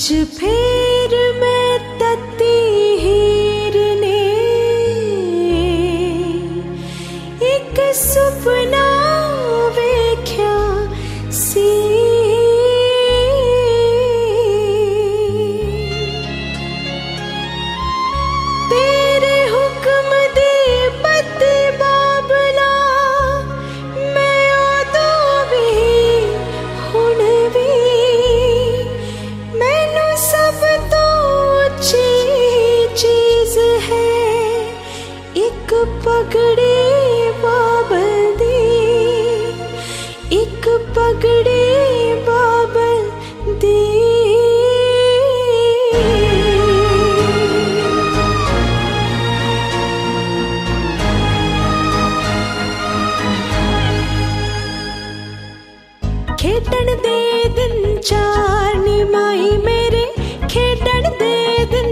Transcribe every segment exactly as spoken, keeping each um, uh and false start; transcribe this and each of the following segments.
फेर मैं तत्ती हीर ने एक सुपना वेख्या सी। तेरे हुक्म दे पत्ते बाबला मैं उदो भी हुण भी मैनू सब तो अच्छी चीज है एक पगड़ी बाबल दी, एक पगड़ी बाबल दी। खेडण दे दिन चार नी माई मेरे खेडण दे दिन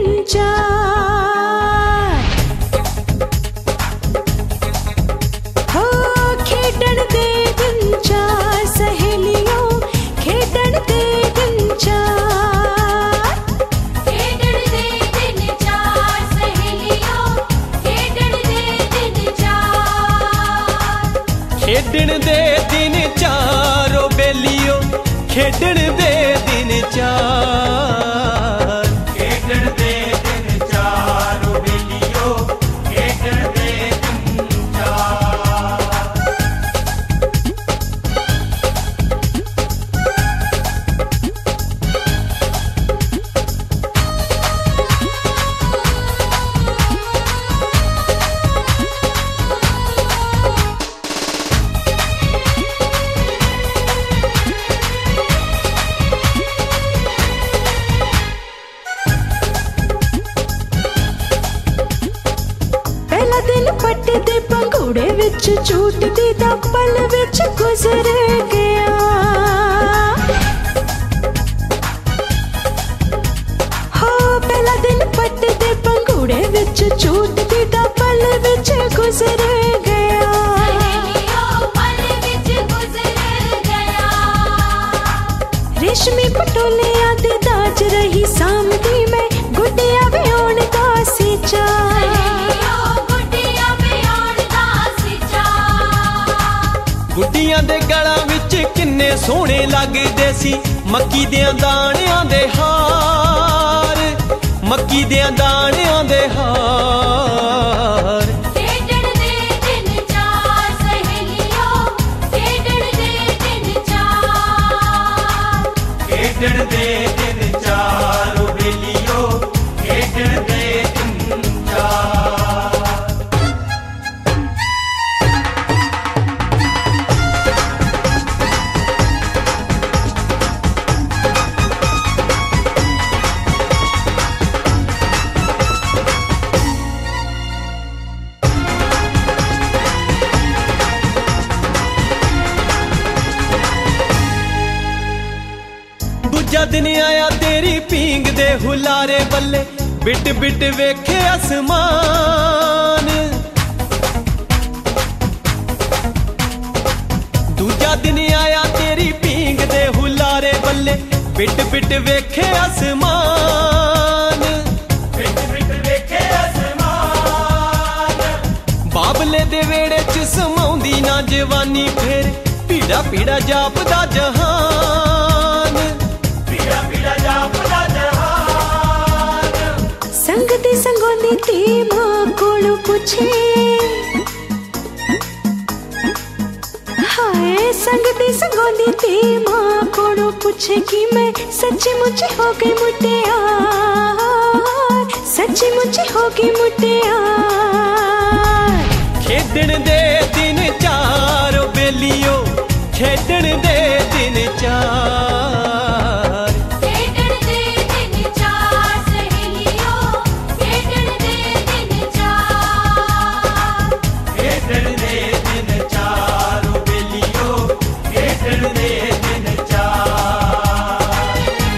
चार हो खेडण दे दिन चार सहेलियों खेडण दे दिन चार। खेडण दे दिन चार सहेलियों खेडण दे दिन चार। खेडण दे दिन चार ओ बेलियो खेडण दे दिन चार। खेडण दे दिन चार ओ बेलियो खेडण दे दिन चार। पहला दिन पट्टे दे पंघूड़े विच झूटदी दा पल विच गुजर गया। हो पहला दिन पट्टे दे पंघूड़े विच झूटदी दा पल विच गुजर गया। सहेलियों पल विच गुजर गया। रेशमी पटोलियां दे दाज रही सामदी मैं गुड्डिया विहोण दा सी चार। गुड्डियां दे गलां विच किन्ने सोहणे लगदे सी मक्की देयां दाणियां दे हार, मक्की देयां दाणियां दे हार। खेडण दे दिन चार सहेलियों खेडण दे दिन चार। खेडण दे दिन चार ओ बेलियो खेडण दे दिन चार। दूजा दिन आया तेरी पींग दे हुलारे बल्ले बिट बिट वेखे आसमान। दूजा दिन आया तेरी पींग दे हुलारे बल्ले बिट बिट वेखे आसमान। बिट बिट वेखे आसमान। बाबले दे वेड़े च समाउंदी ना जवानी फेर पीड़ा पीड़ा जापदा जहान। पीड़ा पीड़ा जापदा जहान। संगती संगोंदी ती मां कोलों पुछे हाय संगती संगोंदी ती मां कोलों पुछे कि मैं सच्ची मुच्ची हो गई मुटियार, सच्ची मुच्ची हो गई मुटियार। खेडण दे दिन चार ओ बेलियो खेडण दे दिन चार। खेडण दे दिन चार सहेलियों खेडण दे दिन चार। खेडण दे दिन चार ओ बेलियो खेडण दे दिन चार।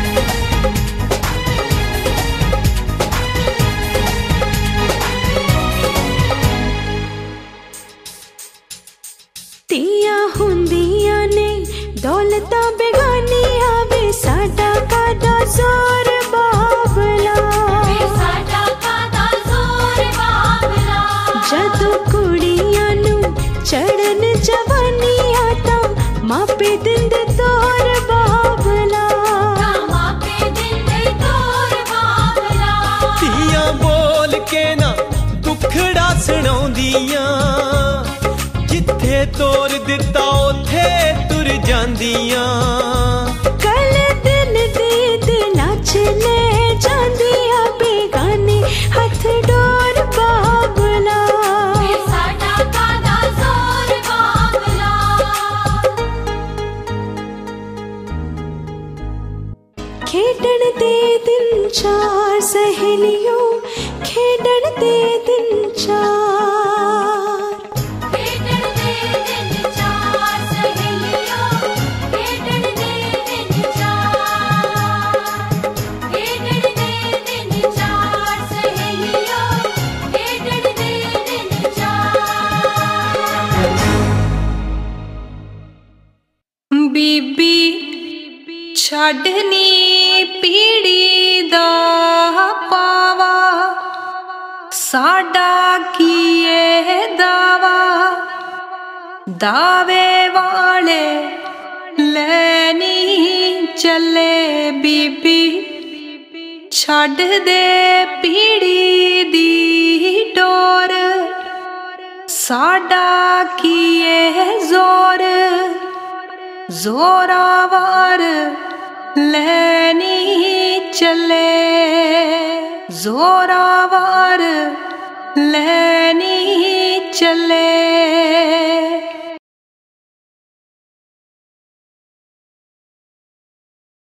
तियां हुंदियां ने दौलतां बेगानी आवे साडा कादा जोर जिथे तोर दिता उथे तुर जांदियां कल दिन दीद नाच ले जांदियां बेगाने हथ डोर बाबला साडा कादा जोर बाबला खेडण दे दिन चार सहेलियों खेडण दे दिन चार खेडण दे दिन चार सहेलियों खेडण दे दिन चार खेडण दे दिन चार सहेलियों खेडण दे दिन चार बीबी छड़नी पीड़ी दा पावा साडा किए दावा दावे वाले लैनी चले बीबी छड़ दे पीड़ी दी डोर साडा किए जोर जोरावर लैनी चले जोरावर लैनी चले